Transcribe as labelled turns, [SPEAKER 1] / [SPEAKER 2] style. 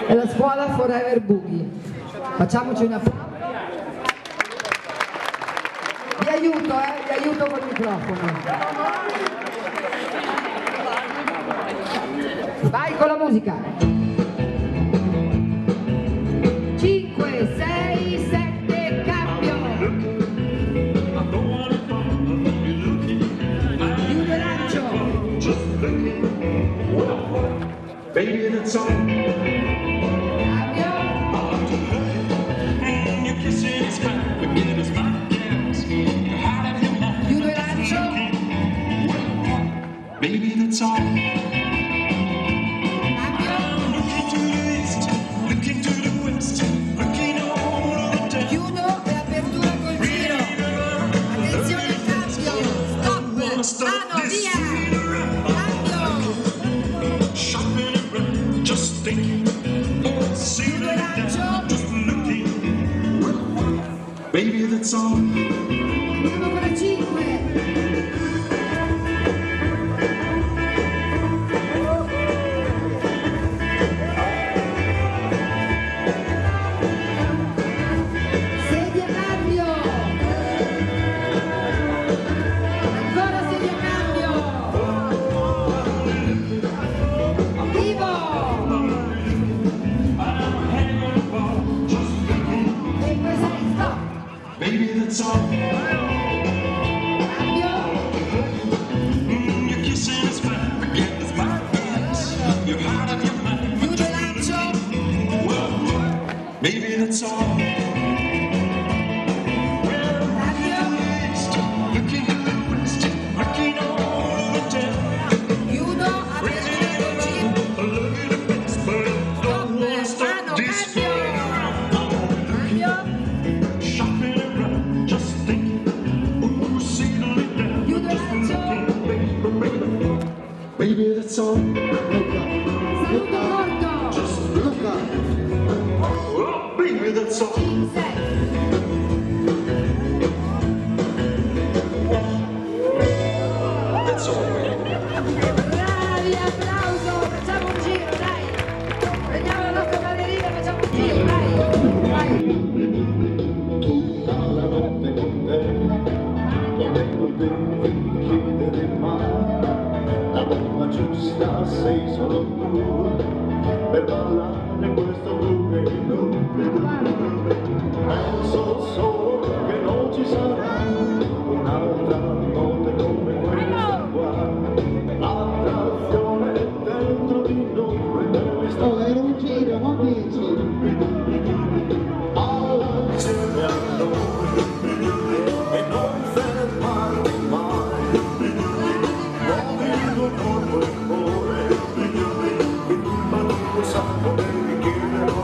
[SPEAKER 1] è la scuola Forever Boogie. Facciamoci un applauso. Vi aiuto col microfono. Vai con la musica. 5, 6, 7, cambio. Chiude lancio.
[SPEAKER 2] Baby, that's all. Baby, that's all. I'm looking to the east, looking to the west, looking all over the
[SPEAKER 1] Chiudo e apertura col giro. Attenzione al cambio. Stop. Mano, via. Cambio.
[SPEAKER 2] shopping around, just thinking,
[SPEAKER 1] Chiudo e lancio.
[SPEAKER 2] just looking. Baby, that's all.
[SPEAKER 1] Andiamo con la 5.
[SPEAKER 2] Baby, that's all. Your kissing is fine, forget it's my eyes. You're out of your mind.
[SPEAKER 1] Chiudo e lancio.
[SPEAKER 2] Baby, that's all. Looking to the west, looking all over town.
[SPEAKER 1] Chiudo, apertura col giro.
[SPEAKER 2] I love you the best, but I don't wanna stop this way.
[SPEAKER 1] Cambio.
[SPEAKER 2] Shopping around, just thinking, ooh, settling down.
[SPEAKER 1] Chiudo e lancio.
[SPEAKER 2] Baby, that's all.
[SPEAKER 1] Saluto corto.
[SPEAKER 2] Luca. Oh, baby, that's all.
[SPEAKER 1] 6.
[SPEAKER 2] That's all, baby.
[SPEAKER 1] Bravi, applauso, facciamo un giro, dai. Prendiamo la nostra ballerina e facciamo un giro, dai. Vai.
[SPEAKER 3] Tutta la notte con te, non devi chiedere mai, la donna giusta sei solo tu, per ballare questo blues che non vedo. Penso solo che non ci sarà un'altra notte come questa qua, l'attrazione è dentro di noi, nelle storie. Era un giro, non 10. Insieme a noi e non fermarti mai, muovi il tuo corpo e cuore, ma non lo sanno, devi chiedere